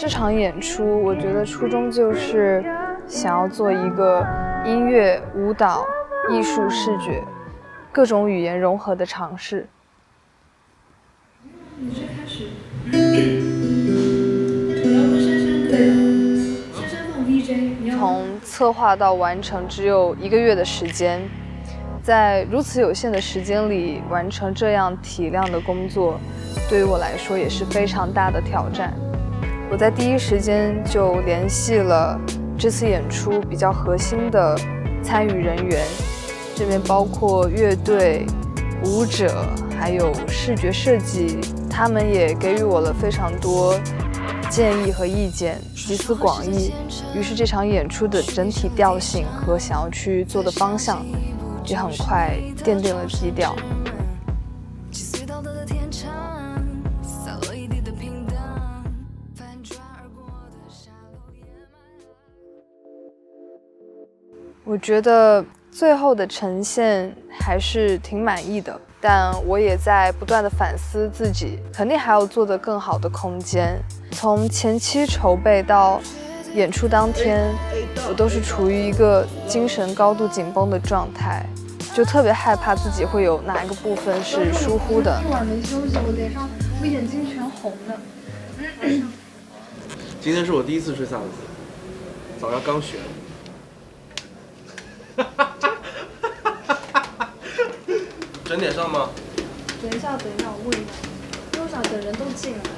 这场演出，我觉得初衷就是想要做一个音乐、舞蹈、艺术、视觉各种语言融合的尝试。 你最开始，我要问珊珊的，珊珊放 VJ， 从策划到完成只有1个月的时间，在如此有限的时间里完成这样体量的工作，对于我来说也是非常大的挑战。我在第一时间就联系了这次演出比较核心的参与人员，这边包括乐队、舞者，还有视觉设计，他们也给予我了非常多建议和意见，集思广益。于是这场演出的整体调性和想要去做的方向，也很快奠定了基调。我觉得最后的呈现还是挺满意的，但我也在不断的反思自己，肯定还有做得更好的空间。从前期筹备到演出当天，我都是处于一个精神高度紧绷的状态，就特别害怕自己会有哪一个部分是疏忽的。 一晚没休息，我脸上我眼睛全红了。 今天是我第一次吹萨克斯，早上刚学。整点上吗？ 等一下，我问一下，因为我想等人都进来。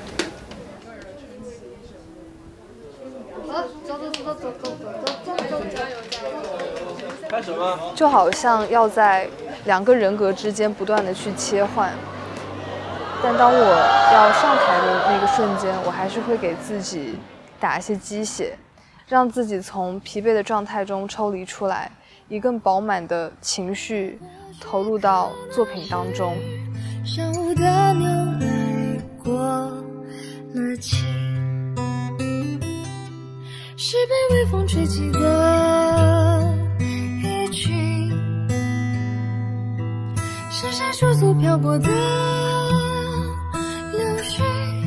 好，走， 开始吗？ 就好像要在2个人格之间不断的去切换，但当我要上台的那个瞬间，我还是会给自己打一些鸡血，让自己从疲惫的状态中抽离出来，以更饱满的情绪投入到作品当中。 上午的牛奶过了期，是被微风吹起的一群，是谁驻足飘过的流水，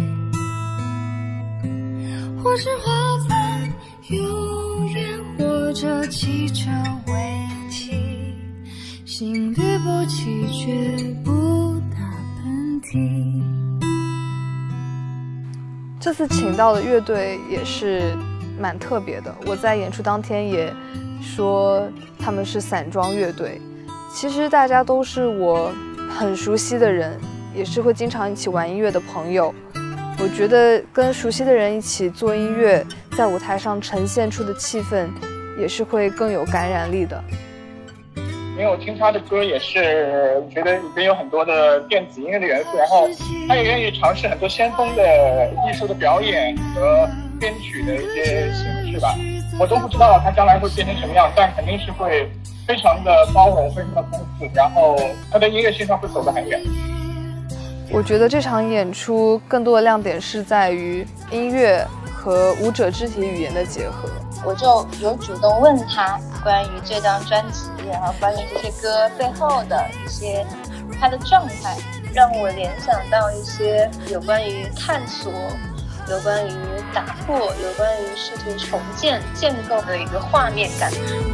或是花瓣永远或者汽车尾气，心律不齐却不打喷嚏。 这次请到的乐队也是蛮特别的，我在演出当天也说他们是散装乐队。其实大家都是我很熟悉的人，也是会经常一起玩音乐的朋友。我觉得跟熟悉的人一起做音乐，在舞台上呈现出的气氛也是会更有感染力的。 因为我听他的歌也是觉得里边有很多的电子音乐的元素，然后他也愿意尝试很多先锋的艺术的表演和编曲的一些形式吧。我都不知道他将来会变成什么样，但肯定是会非常的包容，非常的丰富，然后他的音乐性上会走得很远。 我觉得这场演出更多的亮点是在于音乐和舞者肢体语言的结合。 我就有主动问他关于这张专辑，然后关于这些歌背后的一些他的状态，让我联想到一些有关于探索、有关于打破、有关于试图重建、建构的一个画面感。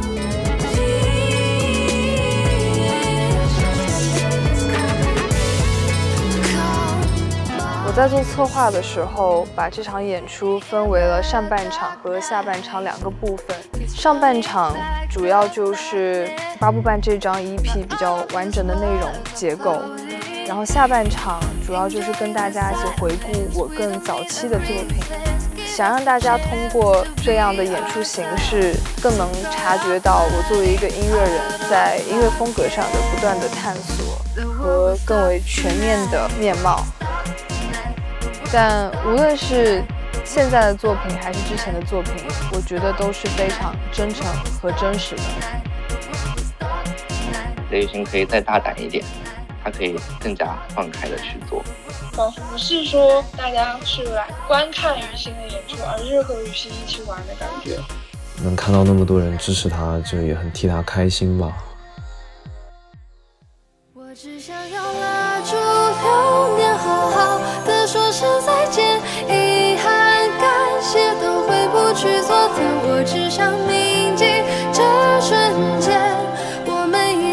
我在做策划的时候，把这场演出分为了上半场和下半场2个部分。上半场主要就是八部半这张 EP 比较完整的内容结构，然后下半场主要就是跟大家一起回顾我更早期的作品，想让大家通过这样的演出形式，更能察觉到我作为一个音乐人在音乐风格上的不断的探索和更为全面的面貌。但无论是现在的作品还是之前的作品，我觉得都是非常真诚和真实的。 雷雨欣可以再大胆一点，他可以更加放开的去做。 仿佛不是说大家是来观看雨欣的演出，而是和雨欣一起玩的感觉。 能看到那么多人支持他，就也很替他开心吧。 我只想要拉住流年，好好的说声再见，遗憾感谢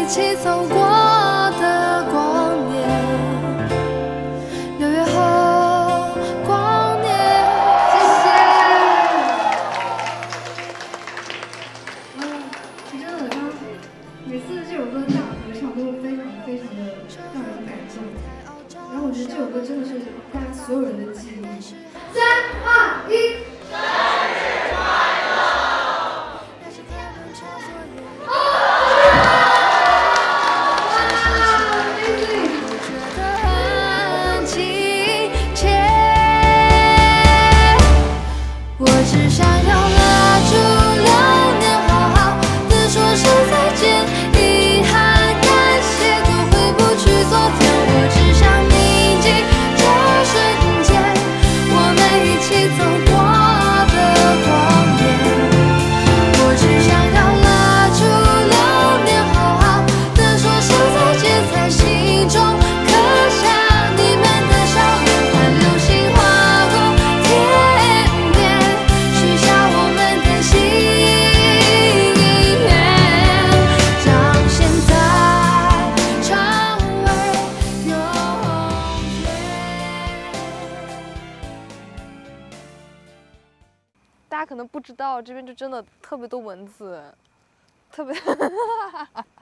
起走过的光年，6月后光年。 谢谢。真的，刚每次这首歌大合唱都非常非常的让人感动。然后我觉得这首歌真的是大家所有人的记忆。3、2、1。 大家可能不知道，这边就真的特别多文字，特别